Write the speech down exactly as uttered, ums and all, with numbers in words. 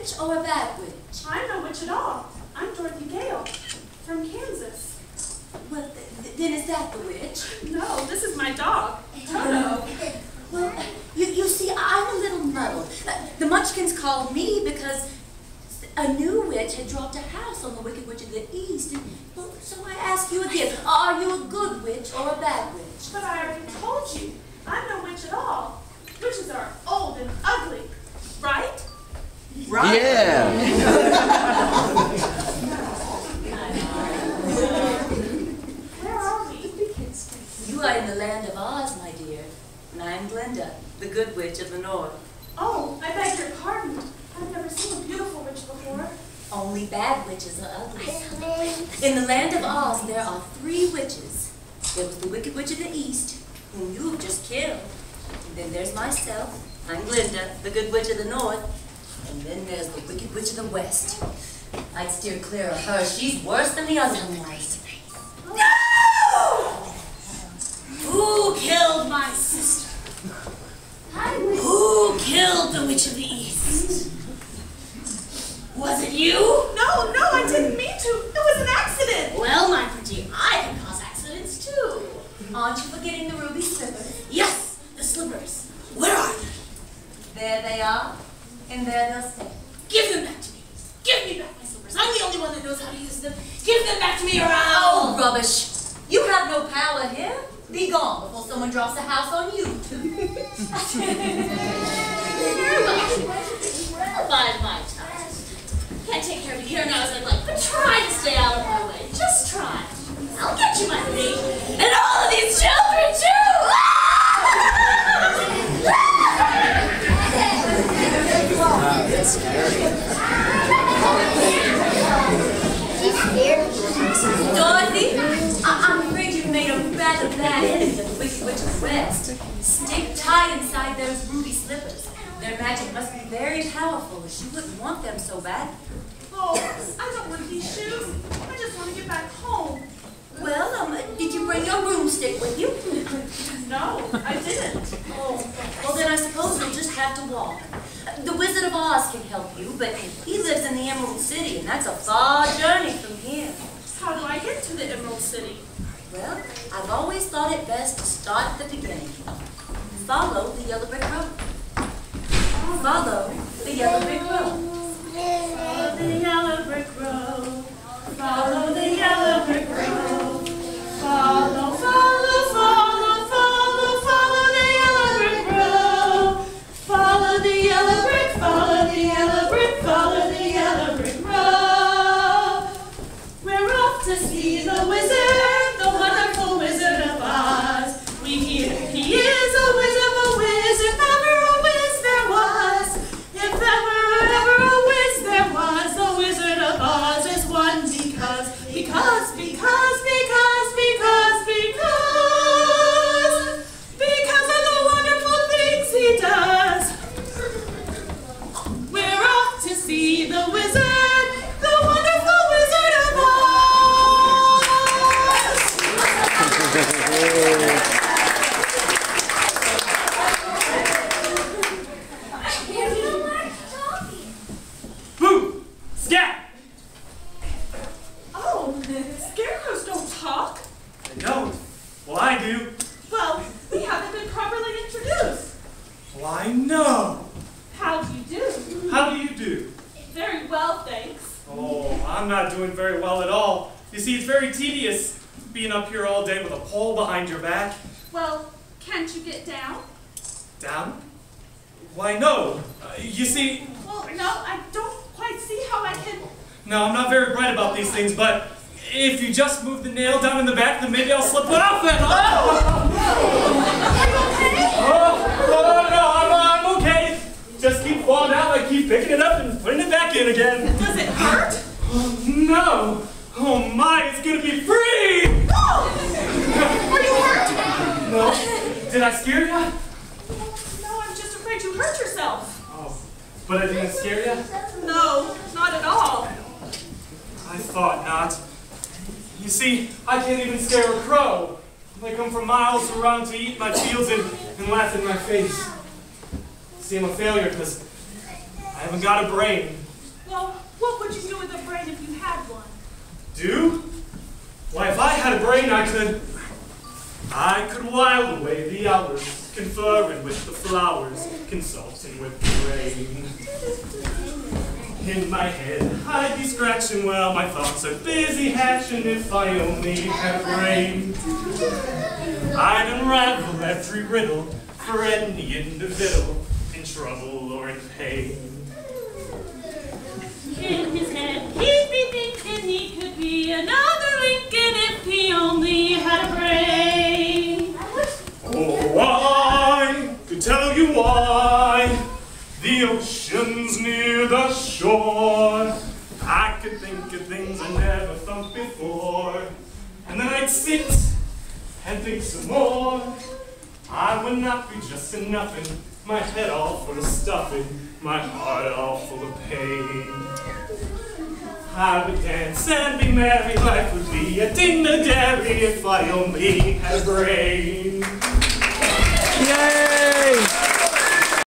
witch or a bad witch? I'm no witch at all. I'm Dorothy Gale from Kansas. Well, th then is that the witch? No, this is my dog, Toto. Well, you, you see, I'm a little muddled. The Munchkins called me because a new witch had dropped a house on the Wicked Witch of the East. And, well, so I ask you again, are you a good witch or a bad witch? But I already told you, I'm no witch at all. Witches are old and ugly, right? Right? Yeah! Where are we? You are in the land of Oz, my dear. And I'm Glinda, the good witch of the North. Oh, I beg your pardon. I've never seen a beautiful witch before. Only bad witches are ugly. In the land of Oz, there are three witches. There was the Wicked Witch of the East, whom you have just killed. And then there's myself. I'm Glinda, the good witch of the North. And then there's the Wicked Witch of the West. I'd steer clear of her. She's worse than the other ones. No! Who killed my sister? Who killed the Witch of the East? Was it you? No, no, I didn't mean to. It was an accident. Well, my pretty, I can cause accidents too. Aren't you forgetting the ruby slippers? Yes, the slippers. Where are they? There they are, and there they'll stay. Give them back to me. Give me back my slippers. I'm the only one that knows how to use them. Give them back to me or I'll... Oh, rubbish. You have no power here. Be gone before someone drops a house on you, too. Very well. I'll bide my time. Can't take care of you here now as I'd like, but try to stay out of my way. Just try. I'll get you, my pretty. And all of these children, too! Wow, that's scary. Dorothy, I I'm afraid you've made a rather bad enemy of the Wicked Witch of the West. Stick tight inside those ruby slippers. Their magic must be very powerful, or she wouldn't want them so bad. Oh, I don't want these shoes. I just want to get back home. Well, um, did you bring your broomstick with you? No, I didn't. Oh, well then I suppose you'll just have to walk. The Wizard of Oz can help you, but he lives in the Emerald City, and that's a far journey from here. How do I get to the Emerald City? Well, I've always thought it best to start at the beginning. Follow the yellow brick road. Follow the yellow brick road. Follow the yellow brick road. Follow the yellow brick road. Follow, follow, follow, follow, follow the yellow brick road. Follow the yellow brick, follow the yellow brick, follow the yellow brick road. We're off to see the wizard, the wonderful Wizard of Oz. We hear he is a wizard, a wizard, never a whiz there was. If ever, ever a whiz there was, the Wizard of Oz is one because, because, because, because, because, because, because of the wonderful things he does. We're off to see the wizard, the wonderful Wizard of Oz. Boo! Scat! Oh, scarecrows don't talk. They don't. Well, I do. Well, we haven't been properly introduced. Well, I know. How do you do? How do you do? Very well, thanks. Oh, I'm not doing very well at all. You see, it's very tedious being up here all day with a pole behind your back. Well, can't you get down? Down? Why, no. Uh, you see... Well, no, I don't quite see how I can... No, I'm not very bright about these things, but if you just move the nail down in the back, then maybe I'll slip it off and... Oh! Oh, oh no, I'm, I'm okay. Just keep falling out, I keep picking it up and putting it back in again. Does it hurt? Oh, no. Oh my, it's gonna be free! Oh! Are you hurt? No. Did I scare you? No, I'm just afraid you hurt yourself. Oh, but I didn't scare you? No, not at all. I thought not. You see, I can't even scare a crow. They come from miles around to eat my fields and, and laugh in my face. See, I'm a failure because I haven't got a brain. Do? Why, if I had a brain, I could... I could while away the hours, conferring with the flowers, consulting with the rain. In my head, I'd be scratching while my thoughts are busy hatching if I only had a brain. I'd unravel every riddle for any individual in trouble or in pain. In his head, he'd be thinking he could be another Lincoln if he only had a brain. Oh, I could tell you why the ocean's near the shore. I could think of things I never thought before, and then I'd sit and think some more. I would not be just a nothing, my head all full of stuffing, my heart all full of pain. I would dance and be merry, life would be a ding-a-dairy if I only had a brain. Yay!